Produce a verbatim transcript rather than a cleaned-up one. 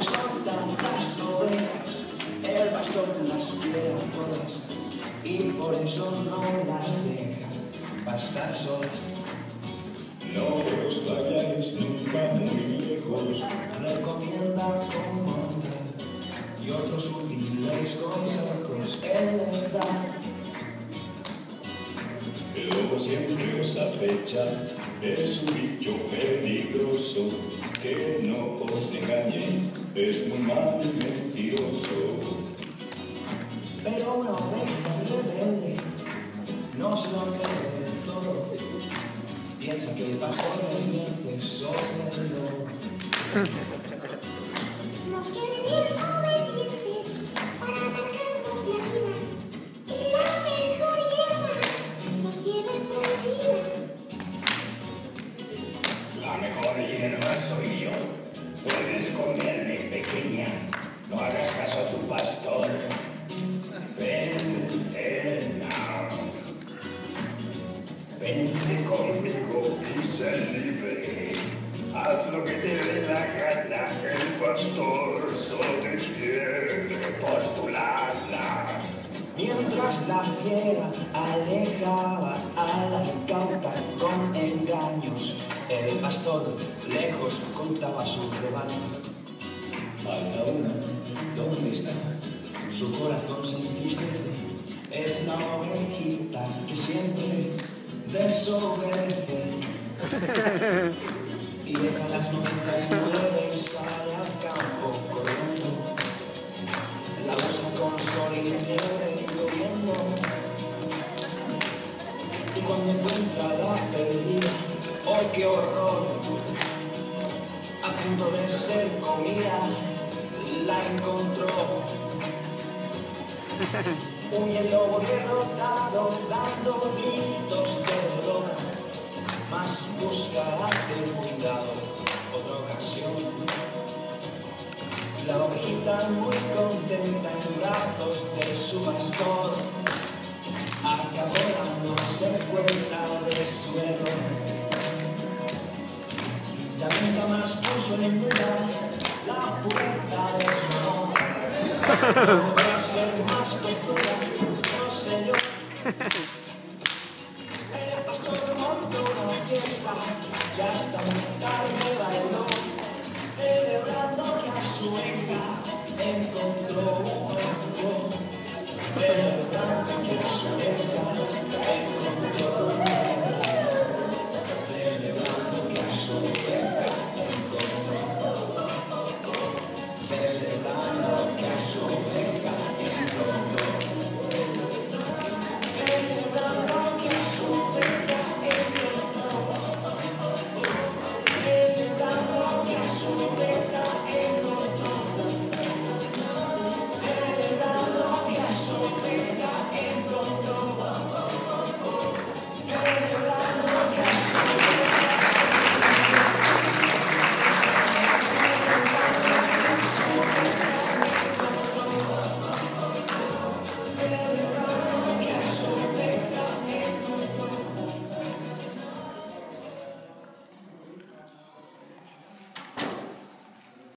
son tantas ovejas, el pastor las quiere a todas y por eso no las deja pastar solas. No os vayáis nunca muy lejos, Recomienda con bondad y otros útiles consejos él les da. el lobo siempre os acecha, es un bicho peligroso, que no os engañe, es muy mal y mentiroso. Pero una oveja rebelde no se lo cree del todo, piensa que el pastor les miente sobre el lobo. Nos quiere bien obedientes para marcarnos la vida, y la mejor hierba nos tiene prohibida. La mejor hierba soy yo. Puedes comerme, pequeña. No hagas caso a tu pastor. Ven, cena. Vente conmigo y sé libre. Haz lo que te dé la gana. El pastor solo te quiere por tu lana. Mientras la fiera alejaba a la incauta con engaños, el pastor lejos contaba su rebaño. Falta una, ¿dónde está? Su corazón se entristece, es la ovejita que siempre desobedece y deja las noventa y nueve y sale al campo corriendo. La usa con sol y nieve lloviendo, y cuando encuentra la perdida, ¡oh qué horror! A punto de ser comida, la encontró. Huye el lobo derrotado, dando gritos de dolor, mas buscará ten cuidado otra ocasión. Y la ovejita muy contenta en brazos de su pastor, acabó dándose cuenta de su error. Ya nunca más puso en duda la puerta de su amor. No voy a ser más tozuda, no sé yo. El pastor montó una fiesta y hasta muy tarde bailó, celebrando que a su hija encontró un nuevo. Celebrando que a su hija encontró